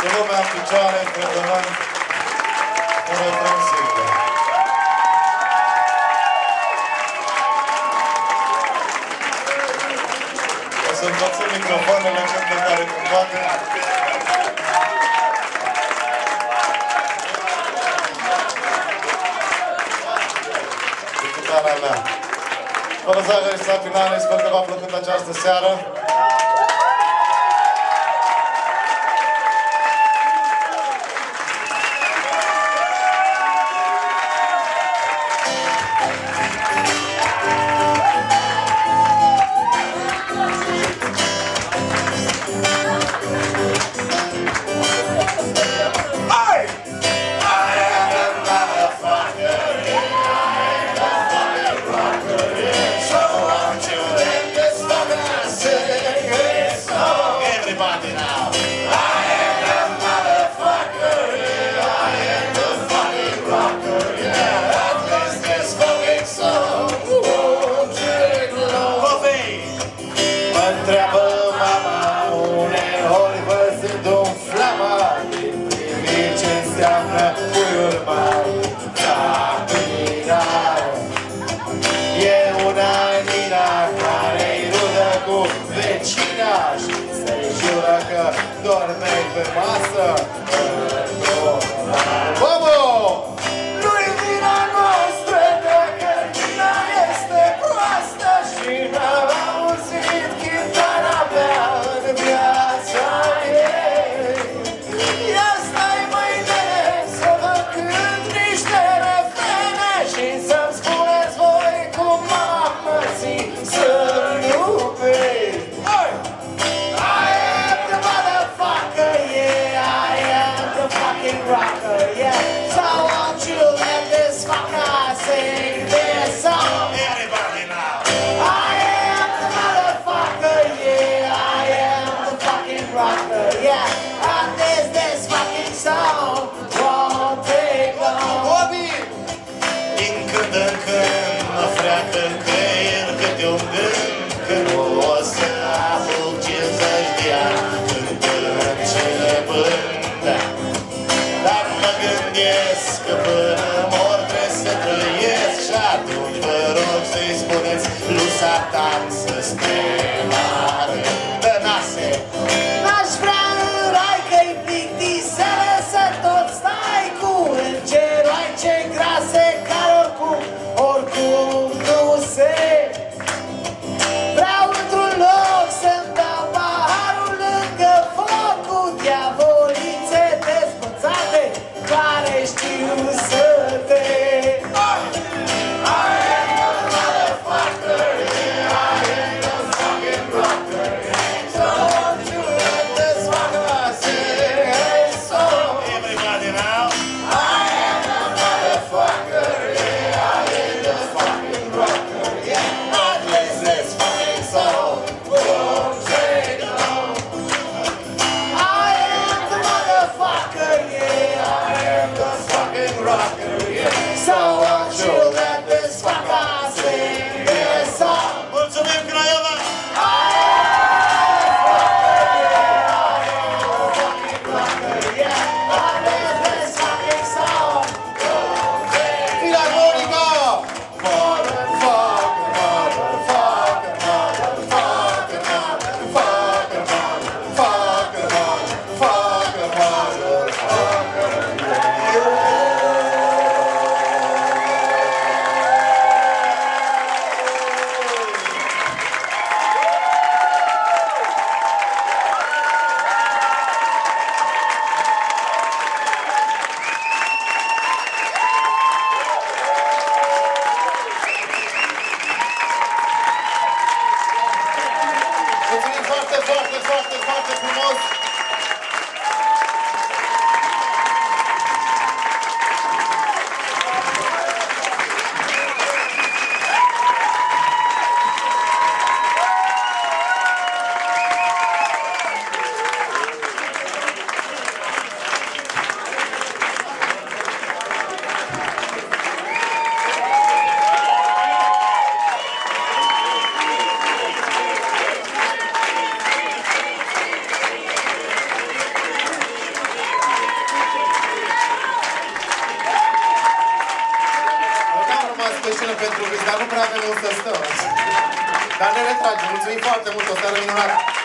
Cu lumea în picioare, cântăm un refren simplu. O să învățăm microfoanele când de care cum poate. Cu chitara mea. Fără zahăr și la finale, sper că v-a plăcut această seară. Dormei pe masă. Vamos! Nu-i vina noastră dacă vina este proastă și n-am auzit chitara mea în viața ei. Ia stai mâine să vă cânt niște refrene și să-mi spuneți voi cum m-am mărțit să iubesc. Rocker, yeah. So won't you let this fucker sing this song? Everybody now. I am the motherfucker, yeah. I am the fucking rocker, yeah. And this fucking song won't take long. Bobby! Din când în când mă freacă în creier câte un gând că nu o să apuc 50 de ani cântând cele bând. Dar mă gândesc că până mor trebuie să trăiesc și atunci vă rog să-i spuneți lui Satan să stremară de nase. N-aș vrea în rai că-i plictiseală să tot stai cu îngeroaice grase care oricum scenă pentru râs, dar nu prea avem unde să stăm. Dar ne retragem. Mulțumim foarte mult, o seară minunată.